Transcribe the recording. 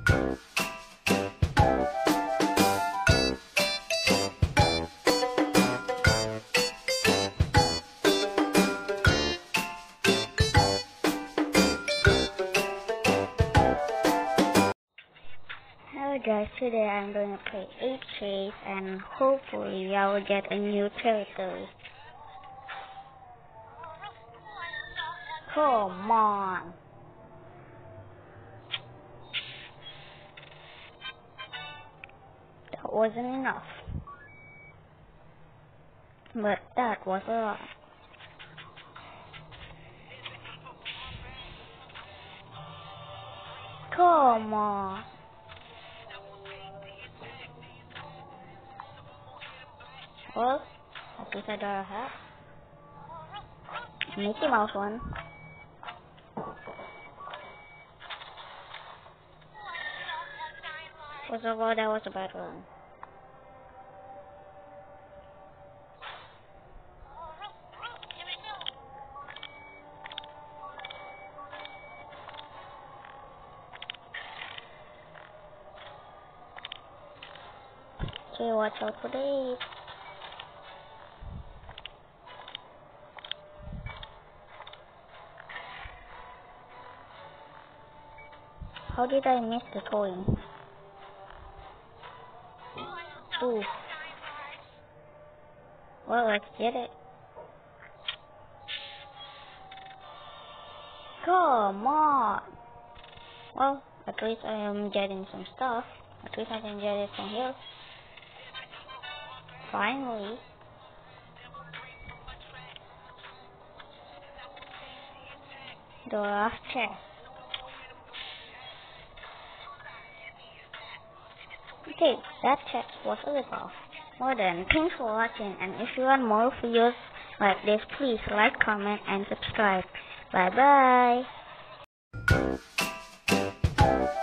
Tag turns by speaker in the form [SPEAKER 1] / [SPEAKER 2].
[SPEAKER 1] Hello guys, today I'm going to play 8 Chase and hopefully I will get a new territory. Come on! That wasn't enough. But that was a lot. Come on! Well, at least I got a hat. Mickey Mouse one. First of all, that was a bad one. Okay, watch out for this. How did I miss the coin? Ooh. Well, let's get it. Come on! Well, at least I am getting some stuff. At least I can get it from here. Finally. The last chest. Okay, that chest was a ripoff. Well then, thanks for watching, and if you want more videos like this, please like, comment, and subscribe. Bye bye!